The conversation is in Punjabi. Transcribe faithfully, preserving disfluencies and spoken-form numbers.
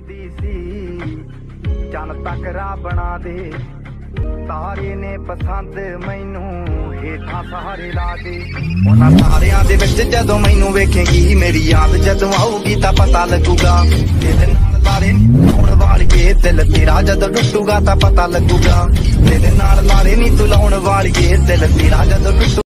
ਆਉਂਦੀ ਸੀ ਚੰਨ ਤੱਕ ਰਾਹ ਬਣਾ ਦੇ ਤਾਰੇ ਨੇ ਪਸੰਦ ਮੈਨੂੰ ਹੇਠਾਂ ਸਹਾਰੇ ਲਾ ਦੇ ਉਹਨਾਂ ਤਾਰਿਆਂ ਦੇ ਵਿੱਚ ਜਦੋਂ ਮੈਨੂੰ ਵੇਖੇਗੀ ਮੇਰੀ ਯਾਦ ਜਦੋਂ ਆਊਗੀ ਤਾਂ ਪਤਾ ਲੱਗੂਗਾ ਤੇਰੇ ਨਾਲ ਲਾਰੇ ਨੀ ਲਾਉਣ ਵਾਲੀਏ ਦਿਲ ਤੇਰਾ ਜਦੋਂ ਟੁੱਟੂਗਾ ਤਾਂ ਪਤਾ ਲੱਗੂਗਾ ਤੇਰੇ ਨਾਲ ਲਾਰੇ ਨੀ ਤੂੰ ਲਾਉਣ ਵਾਲੀਏ ਦਿਲ ਤੇਰਾ ਜਦੋਂ ਟੁੱਟੂ